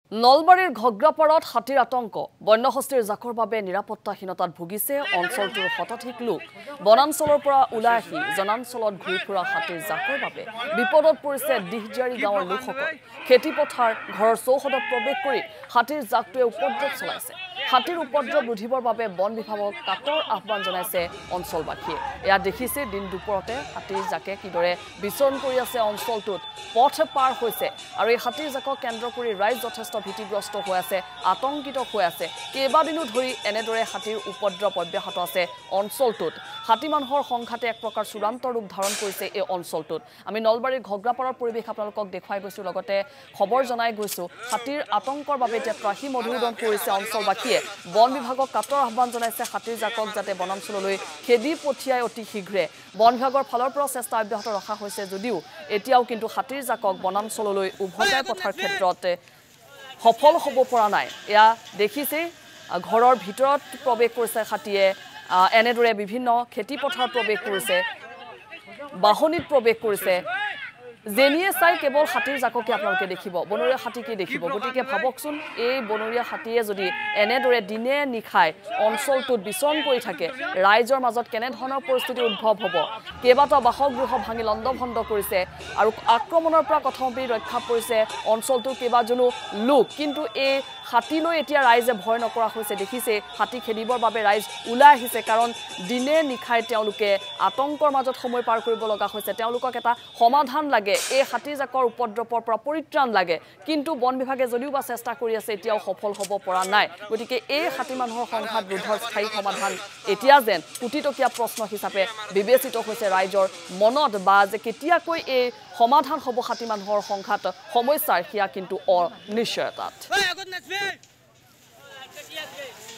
নলবাৰীৰ ঘগ্ৰাপাৰত হাতীৰ আতংক বন্যহস্তীৰ জাকৰ বাবে নিৰাপত্তাহীনতাত ভুগিছে অঞ্চলটোৰ শতাধিক লোক বনাঞ্চলৰ পৰা ওলাই আহি জনাঞ্চলত ঘূৰি ফুৰা হাতীৰ জাকৰ বাবে বিপদত পৰিছে দিহজাৰী গাঁৱৰ লোকসকল খেতিপথাৰ ঘৰৰ চৌহদত প্ৰৱেশ কৰি হাতীৰ জাকটোৱে উপদ্ৰৱ চলাইছে হাতীৰ উপদ্ৰৱ ৰোধিবৰ বাবে বন বিভাগক কাটৰ আহ্বান জনাইছে অঞ্চলবাসীয়ে এয়া দেখিছে দিন দুপৰতে হাতীৰ জাকে কিদৰে বিচৰণ কৰি আছে অঞ্চলটোত পথ পাৰ হৈছে আৰু এই হাতীৰ জাকক কেন্দ্ৰ কৰি ৰাইজ যথেষ্ট ভীতিগ্ৰস্ত হৈ আছে আতংকিত হৈ আছে কেইবাদিনো ধৰি এনেদৰে হাতীৰ উপদ্ৰৱ অব্যাহত আছে অঞ্চলটোত হাতী মানুহৰ সংঘাতে এক প্ৰকাৰ চূড়ান্ত ৰূপ ধাৰণ কৰিছে এই অঞ্চলটোত আমি নলবাৰীৰ ঘগ্ৰাপাৰৰ পৰিৱেশ আপোনালোকক দেখুৱাই গৈছো লগতে খবৰ জনাই গৈছো হাতীৰ আতংকৰ বাবে এতিয়া ত্ৰাহি মধুৰদন কৰিছে অঞ্চলবাসীয়ে বন বিভাগক কাটৰ আহ্বান জনাইছে হাতীৰ জাকক যাতে বনাঞ্চললৈ খেদি পঠিয়াই অতি শীঘ্ৰে বন বিভাগৰ ফালৰ পৰা চেষ্টা অব্যাহত ৰখা হৈছে যদিও এতিয়াও কিন্তু হাতীৰ জাকক বনাঞ্চললৈ উভতাই পঠাৰ ক্ষেত্ৰত সফল হ'ব পৰা নাই এয়া দেখিছে ঘৰৰ ভিতৰত প্ৰৱেশ কৰিছে হাতীয়ে এনেদৰে বিভিন্ন খেতিপথাৰত প্ৰৱেশ কৰিছে বাহনিত প্ৰৱেশ কৰিছে জেনিয়ে চাই কেৱল হাতীৰ জাককে আপোনালোকে দেখিব বনৰীয়া হাতীকে দেখিব গতিকে ভাবকচোন এই বনৰীয়া হাতীয়ে যদি এনেদৰে দিনে নিখাই অঞ্চলটোত বিচৰণ কৰি থাকে ৰাইজৰ মাজত কেনে ধৰণৰ পৰিস্থিতি উদ্ভৱ হ'ব কেইবাটাও বাসগৃহ ভাঙি লণ্ডভণ্ড কৰিছে আৰু আক্ৰমণৰ পৰা কথমপি ৰক্ষা পৰিছে অঞ্চলটোৰ কেইবাজনো লোক কিন্তু এই হাতীলৈ এতিয়া ৰাইজে ভয় নকৰা হৈছে দেখিছে হাতী খেদিবৰ বাবে ৰাইজ ওলাই আহিছে কাৰণ দিনে নিখাই তেওঁলোকে আতংকৰ মাজত সময় পাৰ কৰিব লগা হৈছে তেওঁলোকক এটা সমাধান লাগে এই হাতী জাকৰ উপদ্ৰৱৰ পৰা পৰিত্ৰাণ লাগে কিন্তু বন বিভাগে যদিও বা চেষ্টা কৰি আছে এতিয়াও সফল হ'ব পৰা নাই গতিকে এই হাতী মানুহৰ সংঘাত ৰোধৰ স্থায়ী সমাধান এতিয়া যেন কোটিটকীয়া প্ৰশ্ন হিচাপে বিবেচিত হৈছে ৰাইজৰ মনত বা যে কেতিয়াকৈ এই সমাধান হ'ব হাতী মানুহৰ সংঘাত সমস্যাৰ সেয়া কিন্তু অনিশ্চয়তাত